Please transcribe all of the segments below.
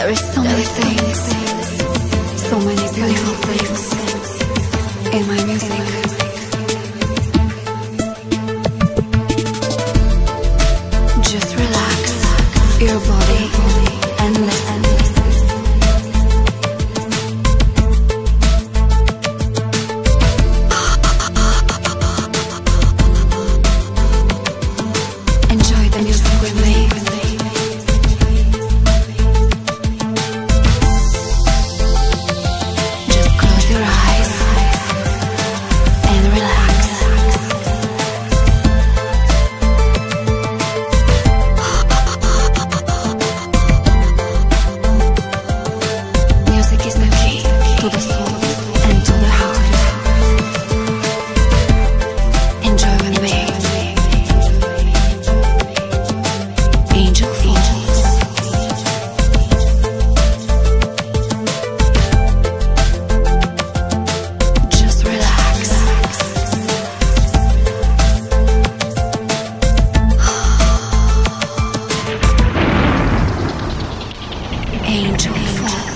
There is so many things, so many beautiful things in my music. Just relax your body and listen. Enjoy the music with me. To the soul and to the heart. Enjoy with me. Angel Falls. Just relax. Angel Falls.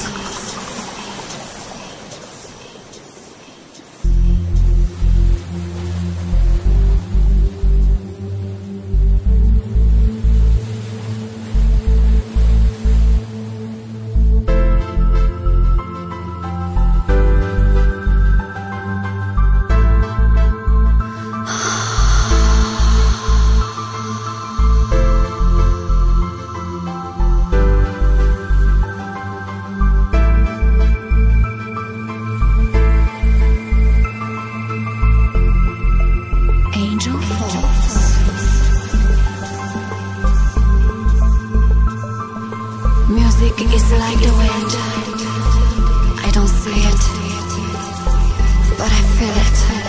Angel Falls. Music is like the wind. I don't see it, but I feel it.